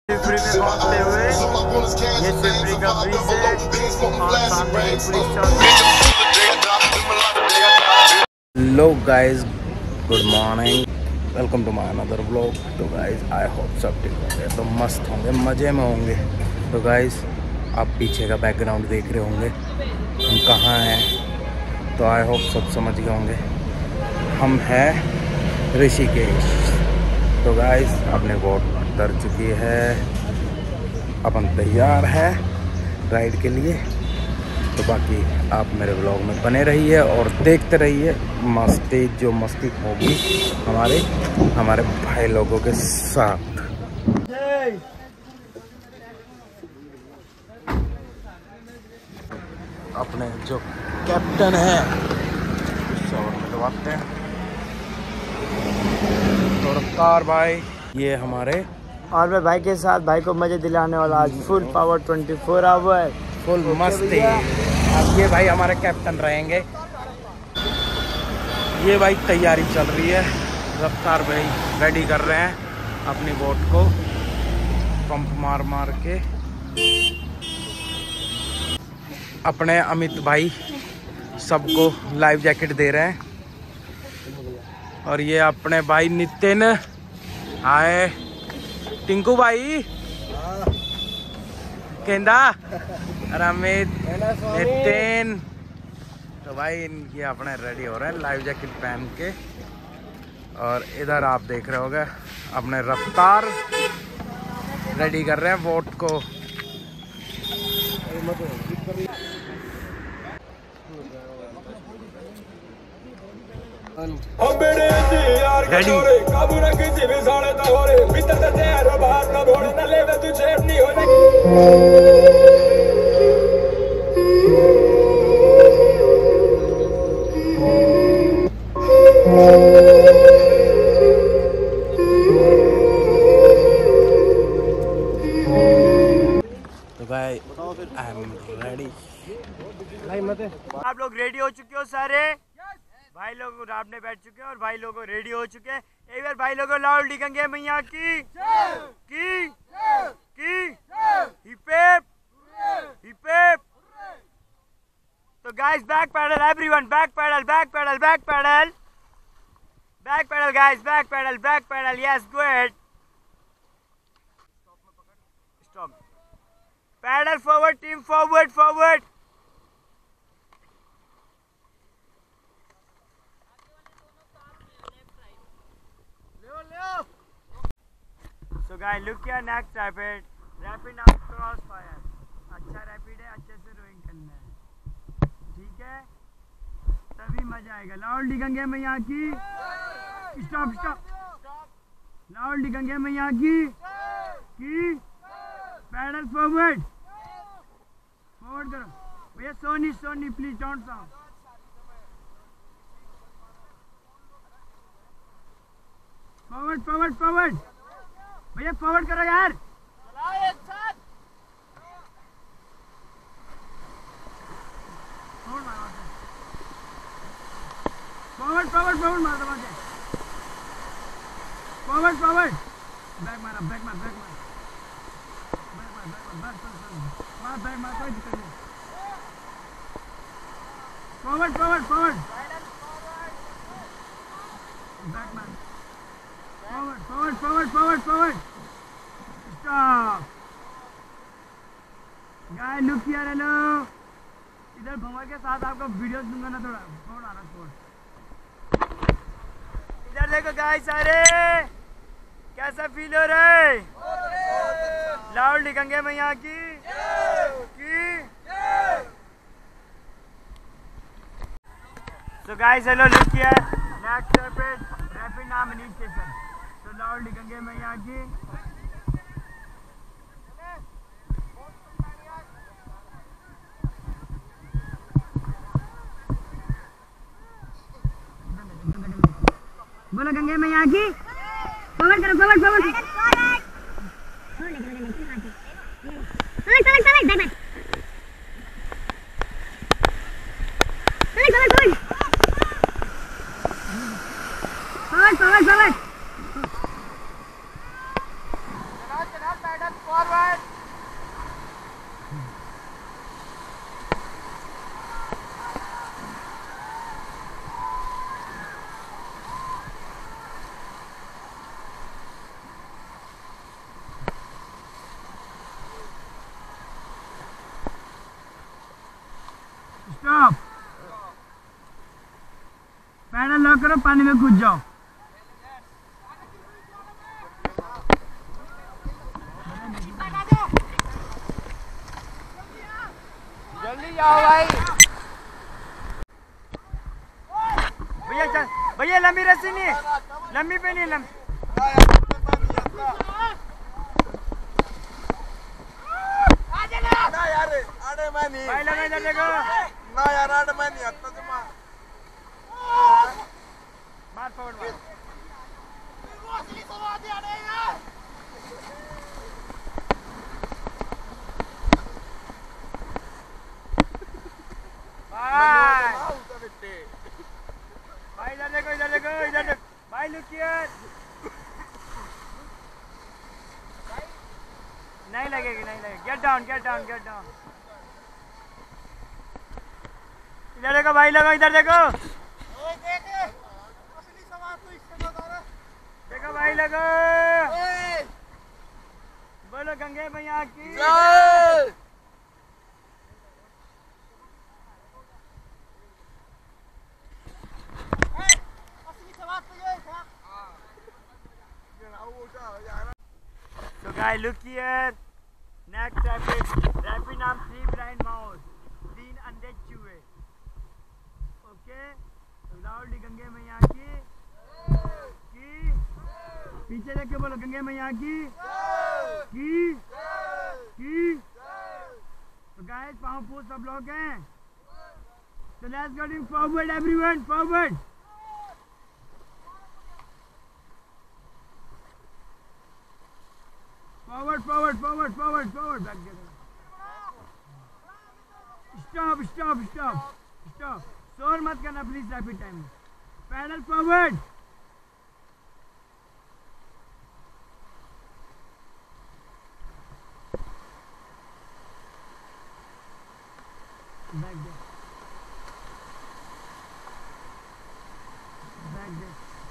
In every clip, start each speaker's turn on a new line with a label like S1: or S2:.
S1: शिवपुरी में पहुंचते हुए ये शिवपुरी का ब्रिज है और सामने एक ब्रिज चल। Hello guys, good morning, welcome to my another vlog. तो गाइस आई होप सब ठीक होंगे, तो मस्त होंगे, मज़े में होंगे। तो गाइस आप पीछे का बैकग्राउंड देख रहे होंगे, हम कहाँ हैं, तो आई होप सब समझ गए होंगे। हम हैं ऋषिकेश। तो गाइस अपने बोट उतर चुकी है, अपन तैयार हैं राइड के लिए। तो बाकी आप मेरे ब्लॉग में बने रहिए और देखते रहिए मस्ती, जो मस्ती होगी हमारे भाई लोगों के साथ। अपने जो कैप्टन है शॉट मिलवाते हैं, तो रफ्तार भाई ये हमारे
S2: और मैं भाई के साथ भाई को मजे दिलाने वाला आज फुल पावर 24 आवर
S1: फुल मस्ती। अब ये भाई हमारे कैप्टन रहेंगे। ये भाई तैयारी चल रही है, रफ्तार भाई रेडी कर रहे हैं अपनी बोट को, पंप मार मार के। अपने अमित भाई सबको लाइफ जैकेट दे रहे हैं। और ये अपने भाई नितिन, हाय टिंकू भाई, केंदा, अमित, नितिन। तो भाई ये अपने रेडी हो रहे हैं लाइफ जैकेट पहन के। और इधर आप देख रहे होगे अपने रफ्तार रेडी कर रहे हैं बोट को। तो भाई आई एम रेडी। आप लोग रेडी हो चुके हो सारे? भाई लोग रात में बैठ चुके हैं और भाई लोग रेडी हो चुके हैं। एक बार भाई लोगों लाउड लिखेंगे मैया की हिप हिप। तो guys back paddle everyone, back paddle guys, back paddle, yes good. Stop, pedal forward team, forward. So guys, look here next rapid now cross fire। अच्छा रैपिड है, अच्छे से रोइंग करना है, ठीक है, तभी मजा आएगा। लाउड लिखेंगे मैया की, स्टॉप, लाउड लिखेंगे मैया की पैडल फॉरवर्ड करो भैया। Soni please don't sound. Forward भैया, फॉरवर्ड करो यार। फॉरवर्ड मार दबा के, फॉरवर्ड बैक मार, कोई दिक्कत नहीं। फॉरवर्ड बैक मार, forward stop. Guys look here, hello. इधर भंवर के साथ आपको वीडियोस दूंगा ना, थोड़ा फोन आ रहा है। इधर देखो गाइस सारे, कैसा फील हो रहा है? लाउड लिखेंगे मैं यहाँ की So guys, hello, look here. Next rapid Namani station. So loud लिखेंगे मैं यहाँ की। बोलो गंगे मैया की, फॉरवर्ड करो, forward paddle
S2: stop. Pedal lock करो, पानी में कूद जाओ।
S1: जल्दी जाओ भाई।
S2: भैया चल, भैया लंबी रस्सी नहीं, लंबी पे नहीं, लंबी भाई लगा इधर देखो
S1: ना यार, आड़ मैं नहीं आता तुम।
S2: मार पकड़ मार। भाई इधर देखो, इधर देखो, इधर देखो भाई, लुक हियर। नहीं लगेगी, नहीं लगेगी। Get down, get down, get down. इधर देखो भाई, लगो इधर देखो, देखो भाई लगो। बोलो गंगे मैया की। So guys, look here. Next rapid नाम 3 blind mouse, 3 अंधे चूहे। ओके, लाउडली गंगे मैया की पीछे देख के बोलो, गंगे मैया की। तो गाइस, पाँव पूछ सब लोग हैं। So let's go in forward everyone, forward. Forward, forward, forward, forward, forward. Back there. Stop, stop, stop, stop. शोर मत करना प्लीज, रैपिड टाइम में। Paddle forward. बैक दे, बैक दे,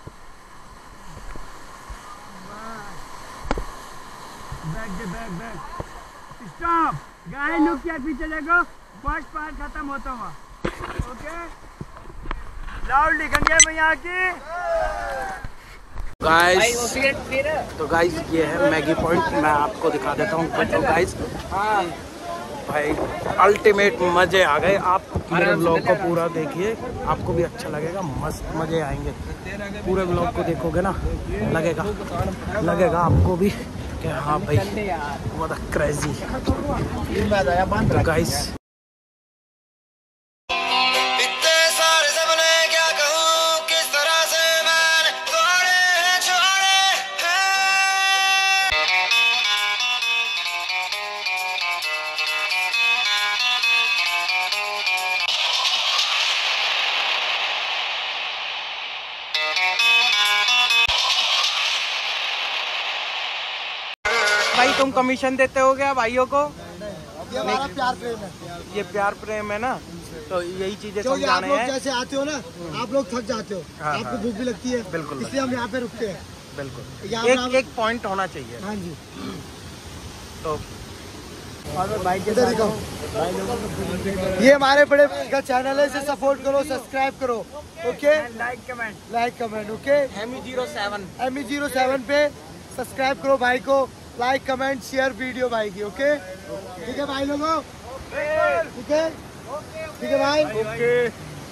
S2: बैक दे, back back. Stop guys, look क्या पीछे देखो, फर्स्ट पार्ट खत्म होता हुआ। ओके, लाउडली गंगे मैया की।
S1: गाइस, तो गाइस ये है मैगी पॉइंट, मैं आपको दिखा देता हूँ। तो गाइस भाई अल्टीमेट मजे आ गए। आप मेरे ब्लॉग को पूरा देखिए, आपको भी अच्छा लगेगा, मस्त मजे आएंगे। पूरे ब्लॉग को देखोगे ना, लगेगा आपको भी कि हाँ भाई व्हाट अ क्रेजी। तो गाइस भाई, तुम कमीशन देते हो क्या भाइयों को?
S3: ये हमारा प्यार प्रेम है।
S1: ये प्यार प्रेम है ना, तो यही चीजें
S3: क्योंकि आप
S1: समझाने
S3: लोग
S1: हैं।
S3: जैसे आते हो ना, आप लोग थक जाते हो,
S1: हाँ,
S3: आपको
S1: हाँ।
S3: भूख भी लगती है,
S1: बिल्कुल।
S3: इसलिए हम यहाँ पे रुकते हैं।
S1: बिल्कुल,
S3: यहाँ पे
S1: एक पॉइंट होना चाहिए।
S3: हाँ जी,
S1: तो
S2: भाई के
S3: इधर
S2: साथ
S3: दिखाओ। ये हमारे बड़े भाई का चैनल है, इसे सपोर्ट करो, सब्सक्राइब करो। Okay,
S2: like comment.
S3: Okay,
S1: ME07
S3: ME07 पे सब्सक्राइब करो भाई को, लाइक कमेंट शेयर वीडियो भाई की। ओके, ठीक है भाई लोगों, ठीक है भाई,
S1: ओके।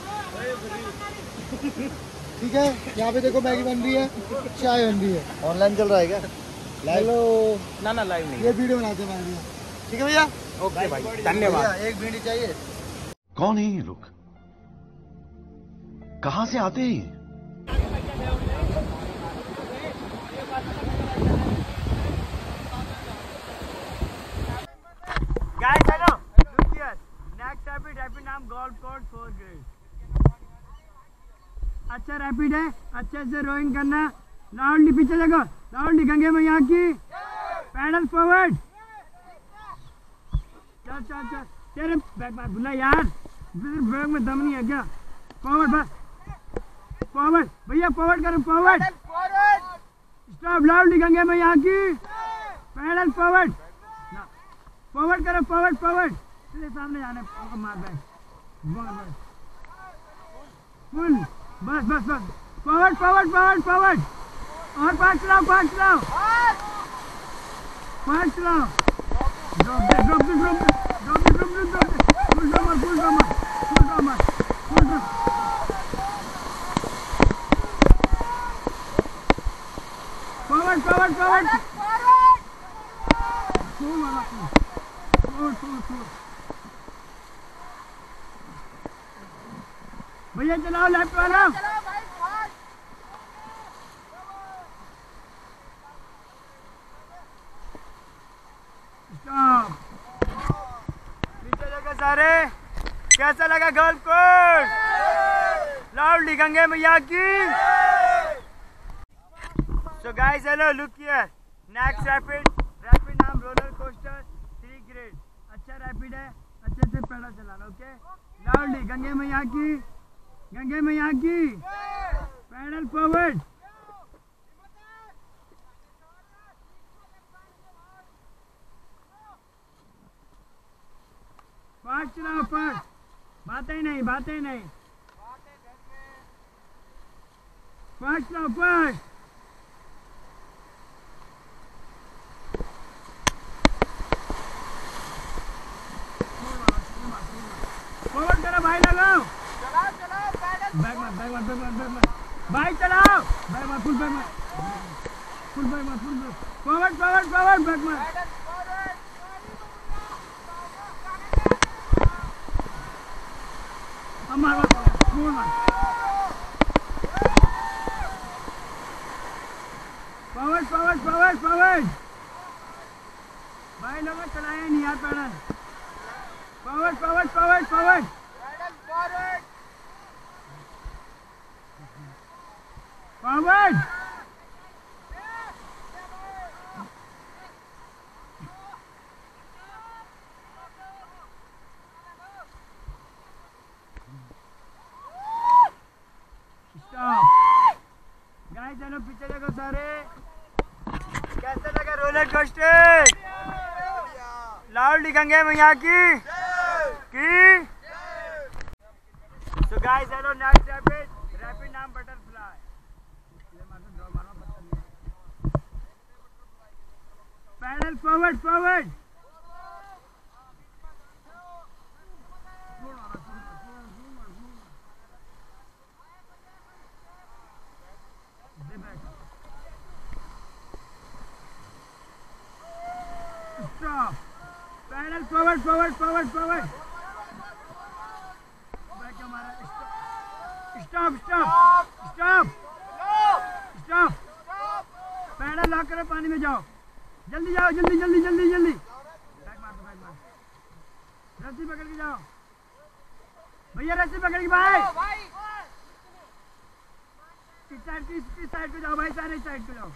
S3: ठीक है। यहाँ पे देखो मैगी बन रही है, चाय बन रही है। ऑनलाइन चल रहा है क्या? हेलो,
S1: ना लाइव नहीं।
S3: ये वीडियो बनाते हैं भाई। ठीक है भैया,
S1: ओके भाई, धन्यवाद।
S3: एक भिंडी चाहिए।
S4: कौन है ये लोग? कहां से आते हैं?
S2: Guys hello, look here. Next rapid नाम गोल्फ कोर्स 4 ग्रेड। अच्छा रैपिड है, अच्छे से रोइंग करना। लाउडली पीछे देखो, लाउडली गंगे मैया की। Pedal forward. चल चल चल, तेरे बैक मार बुला यार, बैग में दम नहीं है क्या? फॉरवर्ड बस, फॉरवर्ड भैया, फॉरवर्ड करो, फॉरवर्ड। स्टॉप, लाउडली गंगे मैया की। पैडल फॉरवर्ड, फॉरवर्ड करो, फॉरवर्ड फॉरवर्ड। तेरे सामने जाने मार बैग, फुल, बस बस बस, फॉरवर्ड फॉरवर्ड फॉरवर्ड फॉरवर्ड। और पाँच चलाओ, पाँच चलाओ, पाँच चलाओ। ड्रॉप दे, ड्रॉप दे, ड्रॉप दे, ड्रॉप दे, ड्रॉप दे, ड्रॉप दे। फुल ड्रॉमर, फुल ड्रॉमर, फुल ड्रॉमर, फुल ड्रॉमर। Forward forward forward. फुल वाला फुल, फुल फुल। भैया चलाओ लेफ्ट वाला। स्टॉप, पीछे लगे सारे। कैसा लगा गोल्फ कोर्स? लाउडली गंगे मैया की। So guys, hello, look here. Next rapid नाम रोलर कोस्टर 3 ग्रेड। अच्छा रैपिड है, अच्छे से पैडल चलाना, ओके? लाउडली गंगे मैया की, गंगे मैया की। पैडल फॉरवर्ड, फास्ट चलाओ, फास्ट, बातें नहीं, बातें नहीं, फास्ट चलाओ, फास्ट। फॉरवर्ड करो भाई, लगाओ, चलाओ चलाओ, पैडल बैक मार, बैक मार, बैक मार, बैक मार भाई, चलाओ बैक मार, फुल बैक मार, फुल बैक मार, full back, forward forward forward, back मार, हमारा फुल मार, फॉरवर्ड फॉरवर्ड फॉरवर्ड फॉरवर्ड। भाई लोगों चलाए नहीं यार pedal. Forward forward forward forward, pedal forward forward. Stop guys, चलो पीछे देखो सारे। कैसा लगा रोलर कोस्टर? लाउडली गंगे मैया की। So guys, hello, next rapid नाम butterfly. Pedal forward forward, stop, pedal forward forward forward forward. Stop stop stop stop, pedal lock करो, पानी में जाओ, जल्दी जाओ, जल्दी जल्दी जल्दी जल्दी। बैक मार दो, बैक मार, रस्सी पकड़ के जाओ भैया, रस्सी पकड़ के भाई। इस साइड पे जाओ भाई, सारे इस साइड पे जाओ।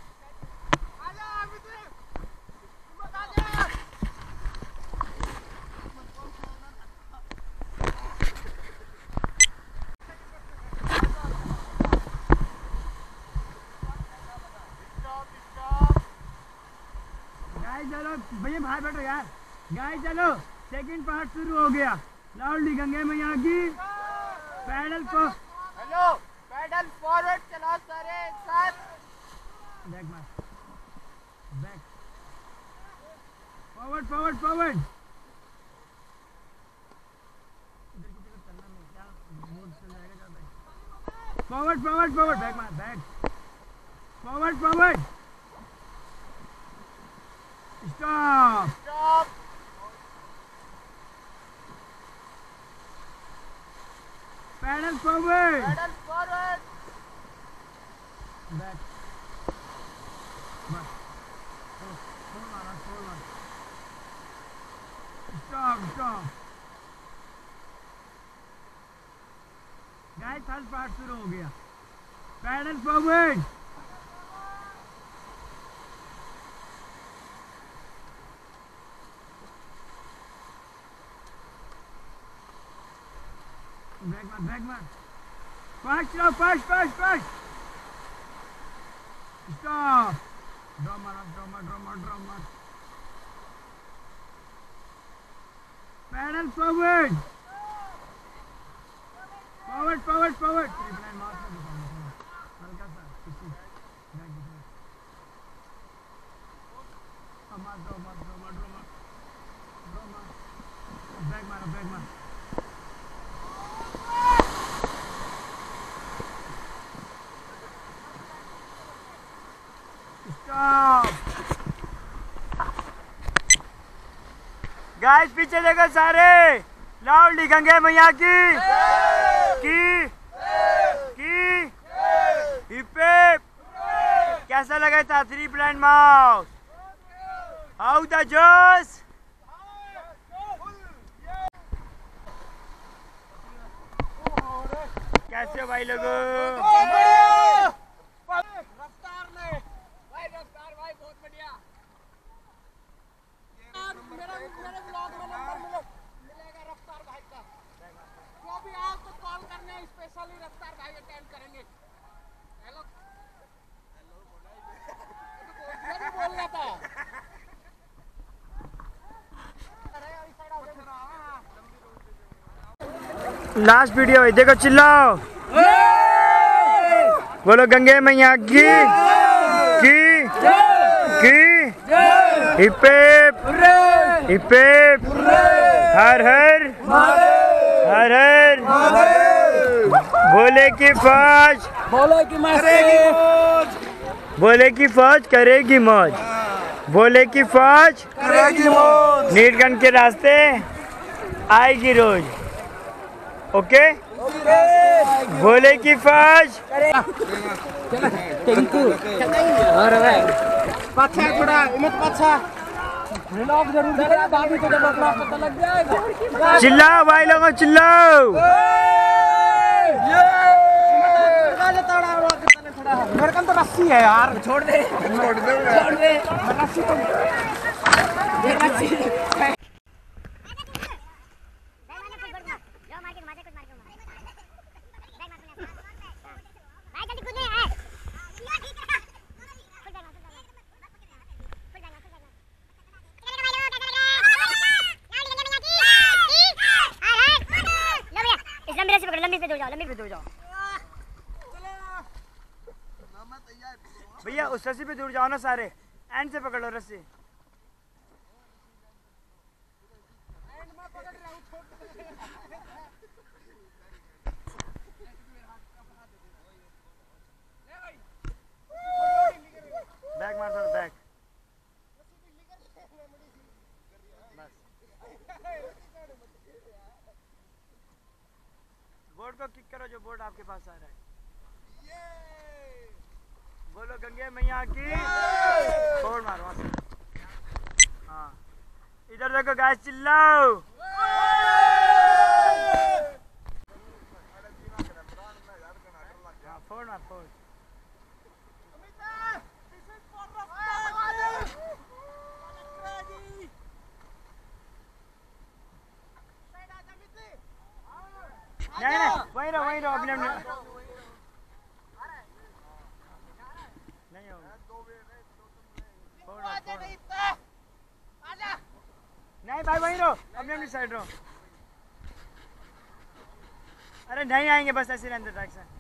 S2: चलो भैया, बाहर बैठो यार। गाइस चलो, सेकंड पार्ट शुरू हो गया। लाउडली गंगे मैया की। पैडल को हेलो, पैडल फॉरवर्ड चलाओ सारे एक साथ। बैक मार, बैक, फॉरवर्ड फॉरवर्ड फॉरवर्ड। इधर की तरफ चलना नहीं, क्या मोड चल जाएगा, जा back, forward forward forward, back मार, back, forward forward. Stop! Stop! Pedal forward! Pedal forward! Back. Back. Hold on, hold on. Stop, stop. Guys, third part शुरू हो गया। Pedal forward! बैक मार फास्ट चलाओ फास्ट स्टॉप ड्रॉ मार pedal forward triple line mark में दिखाऊंगा हल्का सा किसी बैक मार बैक मार गाइस पीछे देखो सारे लाउडली गंगे मैया की हिप हिप। कैसा लगा था 3 ब्लाइंड माउस? हाउ द जोश? कैसे हो भाई लोगों?
S3: रफ्तार भाई बहुत बढ़िया। मेरे ब्लॉग में नंबर मिलेगा रफ्तार भाई का। जो भी आओ तो कॉल करने स्पेशली रफ्तार भाई अटेंड करेंगे। हेलो ये भी बोल रहा था।
S2: लास्ट वीडियो है, देखो चिल्लाओ, बोलो गंगे मैया की हिप हिप हर हर भोले की फौज करेगी मौज, भोले की फौज करेगी मौज, नीलकंठ के रास्ते आएगी रोज। ओके भोले की फौज।
S3: पाछा थोड़ा हिम्मत पाछा ब्लॉग जरूर देना, बाकी तो जब अपना पता लग जाएगा।
S2: चिल्लाओ भाई लोगों चिल्लाओ।
S3: मेरे कम तो रस्सी है यार, छोड़ दे रस्सी तो
S2: लंबी पे दूर जाओ भैया, उस रस्सी पे दूर जाओ ना सारे, एंड से पकड़ लो रस्सी। बैक मार दो, बैक बोर्ड को किक करो, जो बोर्ड आपके पास आ रहा है। बोलो गंगे मैया की बोर्ड मारो। हाँ इधर देखो गाइस, चिल्लाओ। फोड़ मार फोड़। नहीं वहीं रहो अपने नहीं होगा। नहीं भाई वहीं रहो, अपने साइड रहो। अरे नहीं आएंगे, बस ऐसे रहने दो।